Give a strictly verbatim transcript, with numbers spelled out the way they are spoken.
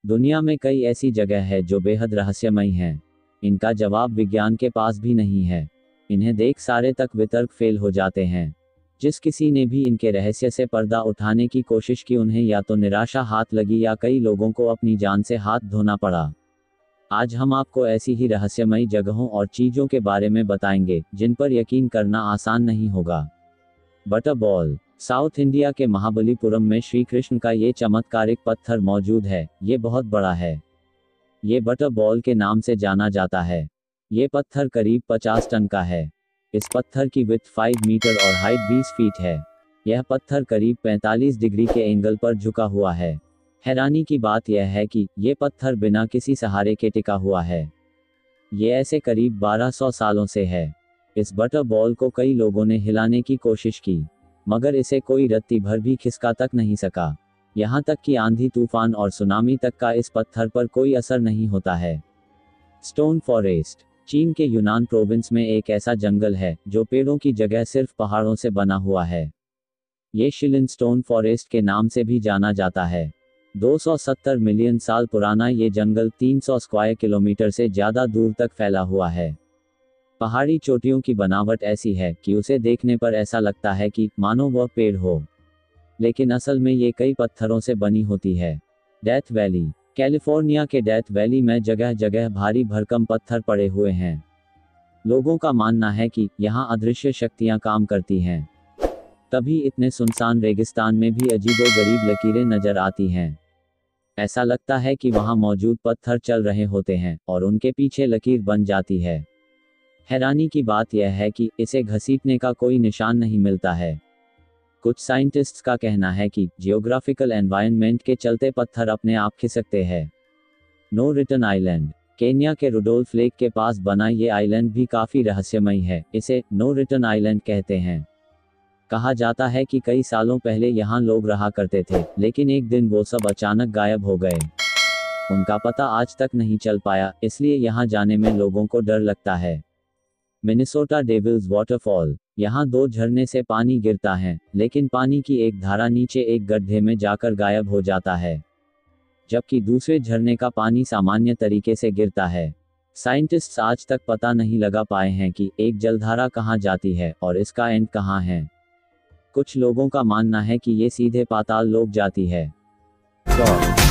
दुनिया में कई ऐसी जगह है जो बेहद रहस्यमयी हैं। इनका जवाब विज्ञान के पास भी नहीं है। इन्हें देख सारे तक वितर्क फेल हो जाते हैं। जिस किसी ने भी इनके रहस्य से पर्दा उठाने की कोशिश की उन्हें या तो निराशा हाथ लगी या कई लोगों को अपनी जान से हाथ धोना पड़ा। आज हम आपको ऐसी ही रहस्यमयी जगहों और चीजों के बारे में बताएंगे जिन पर यकीन करना आसान नहीं होगा। Butter ball. साउथ इंडिया के महाबलीपुरम में श्री कृष्ण का ये चमत्कारिक पत्थर मौजूद है। ये बहुत बड़ा है। ये बटर बॉल के नाम से जाना जाता है। ये पत्थर करीब पचास टन का है। इस पत्थर की विड्थ पाँच मीटर और हाइट बीस फीट है। यह पत्थर करीब पैंतालीस डिग्री के एंगल पर झुका हुआ है। हैरानी की बात यह है कि ये पत्थर बिना किसी सहारे के टिका हुआ है। ये ऐसे करीब बारह सौ सालों से है। इस बटर बॉल को कई लोगों ने हिलाने की कोशिश की, मगर इसे कोई रत्ती भर भी खिसका तक नहीं सका। यहाँ तक कि आंधी तूफान और सुनामी तक का इस पत्थर पर कोई असर नहीं होता है। Stone forest. चीन के यूनान प्रोविंस में एक ऐसा जंगल है जो पेड़ों की जगह सिर्फ पहाड़ों से बना हुआ है। ये शिलिन स्टोन फॉरेस्ट के नाम से भी जाना जाता है। दो सौ सत्तर मिलियन साल पुराना ये जंगल तीन सौ स्क्वायर किलोमीटर से ज़्यादा दूर तक फैला हुआ है। पहाड़ी चोटियों की बनावट ऐसी है कि उसे देखने पर ऐसा लगता है कि मानो वह पेड़ हो, लेकिन असल में ये कई पत्थरों से बनी होती है। Death valley. कैलिफोर्निया के डेथ वैली में जगह जगह भारी भरकम पत्थर पड़े हुए हैं। लोगों का मानना है कि यहाँ अदृश्य शक्तियाँ काम करती हैं। तभी इतने सुनसान रेगिस्तान में भी अजीबोगरीब लकीरें नजर आती हैं। ऐसा लगता है कि वहाँ मौजूद पत्थर चल रहे होते हैं और उनके पीछे लकीर बन जाती है। हैरानी की बात यह है कि इसे घसीटने का कोई निशान नहीं मिलता है। कुछ साइंटिस्ट्स का कहना है कि जियोग्राफिकल एनवायरनमेंट के चलते पत्थर अपने आप खिसकते हैं। No return island. केन्या के रुडोल्फ लेक के पास बना ये आइलैंड भी काफी रहस्यमयी है। इसे नो रिटर्न आइलैंड कहते हैं। कहा जाता है कि कई सालों पहले यहाँ लोग रहा करते थे, लेकिन एक दिन वो सब अचानक गायब हो गए। उनका पता आज तक नहीं चल पाया, इसलिए यहाँ जाने में लोगों को डर लगता है। Minnesota devil's waterfall. यहाँ दो झरने से पानी गिरता है, लेकिन पानी की एक धारा नीचे एक गड्ढे में जाकर गायब हो जाता है, जबकि दूसरे झरने का पानी सामान्य तरीके से गिरता है। साइंटिस्ट्स आज तक पता नहीं लगा पाए हैं कि एक जलधारा कहाँ जाती है और इसका एंड कहाँ है। कुछ लोगों का मानना है कि ये सीधे पाताल लोक जाती है।